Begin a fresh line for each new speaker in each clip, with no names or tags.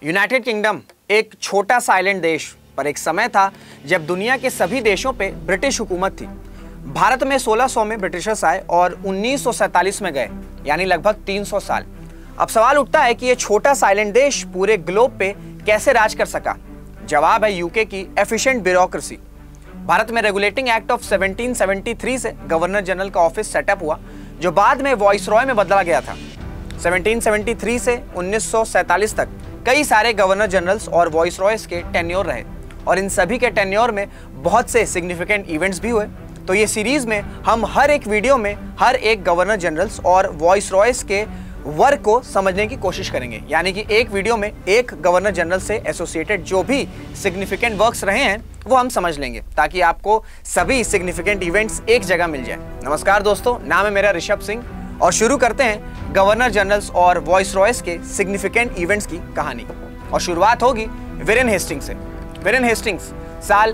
United kingdom एक छोटा सा आइलैंड देश, पर एक समय था जब दुनिया के सभी देशों पे ब्रिटिश हुकूमत थी। भारत में 1600 में ब्रिटिशर्स आए और 1947 में गए, यानी लगभग 300 साल। अब सवाल उठता है कि ये छोटा सा आइलैंड देश पूरे ग्लोब पे कैसे राज कर सका। जवाब है यूके की एफिशिएंट ब्यूरोक्रेसी। भारत में रेगुलेटिंग एक्ट ऑफ 1773 से गवर्नर जनरल का ऑफिस सेटअप हुआ, जो बाद में वॉइसरॉय में बदला गया था। 1773 से 1947 तक कई सारे गवर्नर जनरल्स और वॉइसरॉयस के टेन्योर रहे और इन सभी के टेन्योर में बहुत से सिग्निफिकेंट इवेंट्स भी हुए। तो ये सीरीज में हम हर एक वीडियो में हर एक गवर्नर जनरल्स और वॉइसरॉयस के वर्क को समझने की कोशिश करेंगे, यानी कि एक वीडियो में एक गवर्नर जनरल से एसोसिएटेड जो भी सिग्निफिकेंट वर्क्स रहे हैं वो हम समझ लेंगे, ताकि आपको सभी सिग्निफिकेंट इवेंट्स एक जगह मिल जाए। नमस्कार दोस्तों, नाम है मेरा ऋषभ सिंह और शुरू करते हैं गवर्नर जनरल्स और वॉइसरॉयस के सिग्निफिकेंट इवेंट्स की कहानी। और शुरुआत होगी वेरेन हेस्टिंग्स से। वेरेन हेस्टिंग्स साल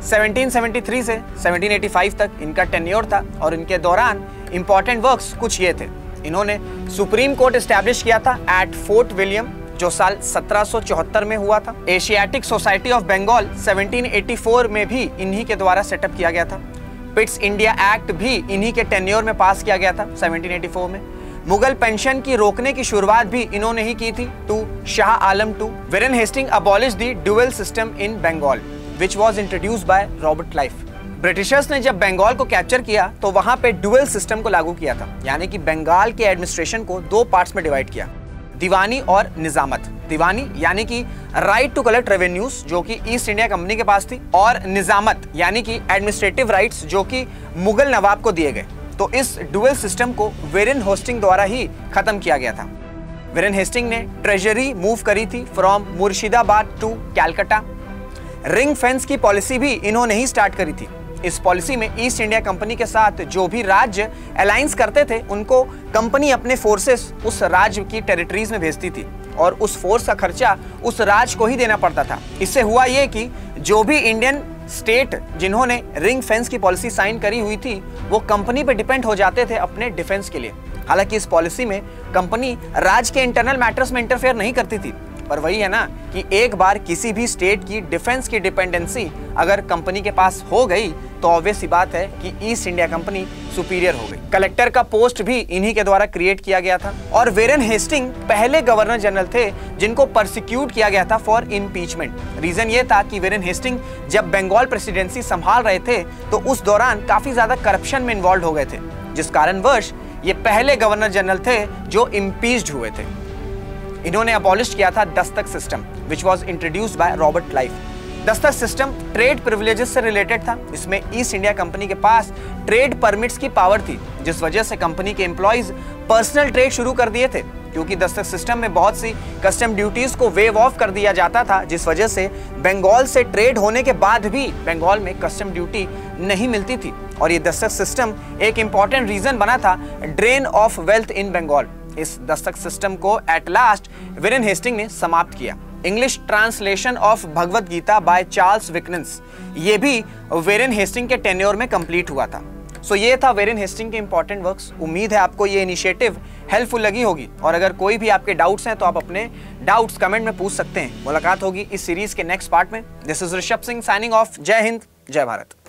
1773 से 1785 तक इनका टेन्योर था और इनके दौरान इंपॉर्टेंट वर्क्स कुछ ये थे। इन्होंने सुप्रीम कोर्ट एस्टैब्लिश किया था एट फोर्ट विलियम, जो साल 1774 में हुआ था। एशियाटिक सोसाइटी ऑफ बंगाल 1784 में भी इन्हीं के द्वारा सेटअप किया गया था। पिट्स इंडिया एक्ट भी इन्हीं के टेन्योर में पास किया गया था 1784 में। मुगल पेंशन की रोकने की शुरुआत भी इन्होंने ही की थी to Shah Alam II। Warren Hasting abolished the dual system in Bengal which was introduced by Robert Clive. Britishers ने जब बंगाल को कैप्चर किया तो वहां पे ड्यूअल सिस्टम को लागू किया था, यानी कि बंगाल के एडमिनिस्ट्रेशन को दो पार्ट्स में डिवाइड किया, दीवानी और निजामत। दीवानी यानी कि राइट टू कलेक्ट रेवेन्यूज, जो कि ईस्ट इंडिया कंपनी के पास थी, और निजामत यानी कि एडमिनिस्ट्रेटिव राइट्स, जो कि मुगल नवाब को दिए गए। तो इस ड्यूअल सिस्टम को वेरेन हेस्टिंग द्वारा ही खत्म किया गया था। वेरेन हेस्टिंग ने ट्रेजरी मूव करी थी from Murshidabad to Calcutta. Ring fence की पॉलिसी भी इन्होंने ही स्टार्ट करी थी। इस पॉलिसी में ईस्ट इंडिया कंपनी के साथ जो भी राज्य अलायंस करते थे, उनको कंपनी अपने फोर्सेस उस राज्य की टेरिटरीज में भेजती थी और उस फोर्स का खर्चा उस राज्य को ही देना पड़ता था। इससे हुआ ये कि जो भी इंडियन स्टेट जिन्होंने रिंग फेंस की पॉलिसी साइन करी हुई थी, वो कंपनी पे डिपेंड हो जाते थे अपने डिफेंस के लिए। हालांकि इस पॉलिसी में कंपनी राज्य के इंटरनल मैटर्स में इंटरफेयर नहीं करती थी, पर वही है ना कि एक बार किसी भी स्टेट की डिफेंस की डिपेंडेंसी अगर कंपनी के पास हो गई तो ऑब्वियस सी बात है कि ईस्ट इंडिया कंपनी सुपीरियर हो गई। कलेक्टर का पोस्ट भी इन्हीं के द्वारा क्रिएट किया गया था और वेरेन हेस्टिंग पहले गवर्नर जनरल थे जिनको परसिक्यूट किया गया था फॉर इम्पीचमेंट। रीजन ये था कि वेरेन हेस्टिंग जब बंगाल प्रेसिडेंसी संभाल रहे थे तो उस दौरान काफी ज्यादा करप्शन में इन्वॉल्व हो गए थे, जिस कारणवश ये पहले गवर्नर जनरल थे जो इम्पीच्ड हुए थे। इन्होंने अबॉलिश किया था dastak system which was introduced by Robert Clive. Dastak system trade privileges से रिलेटेड था। इसमें ईस्ट इंडिया कंपनी के पास ट्रेड परमिट्स की पावर थी, जिस वजह से कंपनी के एम्प्लॉइज पर्सनल ट्रेड शुरू कर दिए थे। क्योंकि दस्तक सिस्टम में बहुत सी कस्टम ड्यूटीज को वेव ऑफ कर दिया जाता था, जिस वजह से बंगाल से ट्रेड होने के बाद भी बंगाल में कस्टम ड्यूटी नहीं मिलती थी। और ये दस्तक सिस्टम एक इंपॉर्टेंट रीजन बना था drain of wealth in Bengal. इस दस्तक सिस्टम को एट लास्ट वेरेन हेस्टिंग ने समाप्त किया। English translation of Bhagavad Gita by Charles Wilkins, ये भी वेरेन हेस्टिंग के टेन्योर में कंप्लीट हुआ था। सो ये था वेरेन हेस्टिंग के इंपॉर्टेंट वर्क्स। उम्मीद है आपको ये इनिशिएटिव हेल्पफुल लगी होगी और अगर कोई भी आपके डाउट्स हैं तो आप अपने डाउट्स कमेंट में पूछ सकते हैं। मुलाकात होगी इस सीरीज के नेक्स्ट पार्ट में। This is Rishabh Singh signing off. जय हिंद, जय भारत।